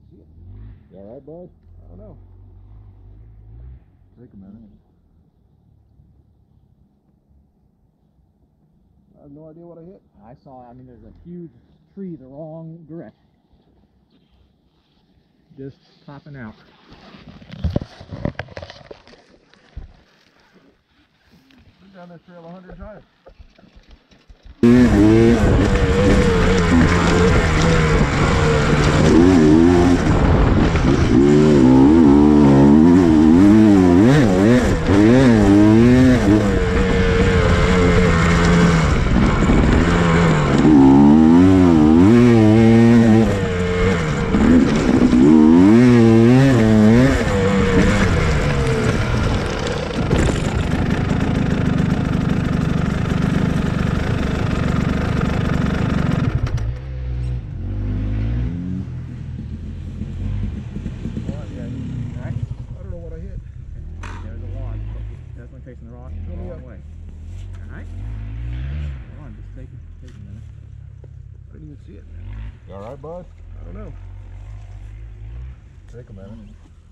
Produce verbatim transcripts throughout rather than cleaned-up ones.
see it. You all right, bud? I don't know. Take a minute. I have no idea what I hit. I saw, I mean, there's a huge tree the wrong direction. Just popping out. Been down this trail a hundred times. Facing the wrong, the wrong way. Alright? Come on, just take, take a minute. I didn't even see it. You all right, bud? I don't know. Take a minute.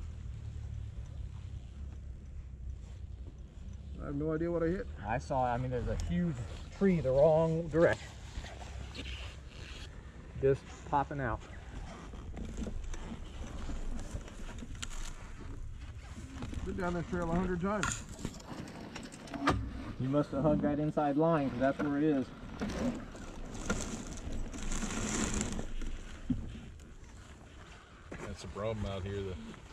I have no idea what I hit. I saw, I mean, there's a huge tree the wrong direction. Just popping out. Been down this trail a hundred times. You must have hugged that inside line, because that's where it is. That's the problem out here. The